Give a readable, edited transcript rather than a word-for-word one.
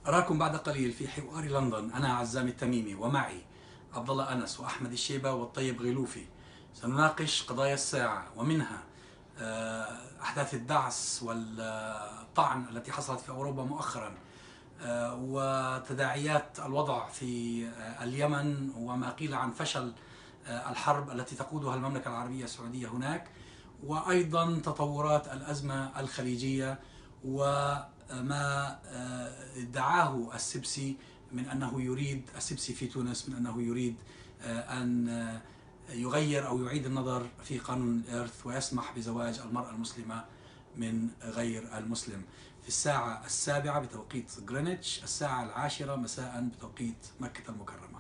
أراكم بعد قليل في حوار لندن. أنا عزام التميمي ومعي عبد الله أنس وأحمد الشيبة والطيب غيلوفي. سنناقش قضايا الساعة ومنها أحداث الدعس والطعن التي حصلت في أوروبا مؤخرا، وتداعيات الوضع في اليمن وما قيل عن فشل الحرب التي تقودها المملكة العربية السعودية هناك، وأيضا تطورات الأزمة الخليجية وما ادعاه السبسي من أنه يريد السبسي في تونس من أنه يريد أن يغير أو يعيد النظر في قانون الإرث ويسمح بزواج المرأة المسلمة من غير المسلم في الساعة 7 بتوقيت غرينتش، الساعة 10 مساء بتوقيت مكة المكرمة.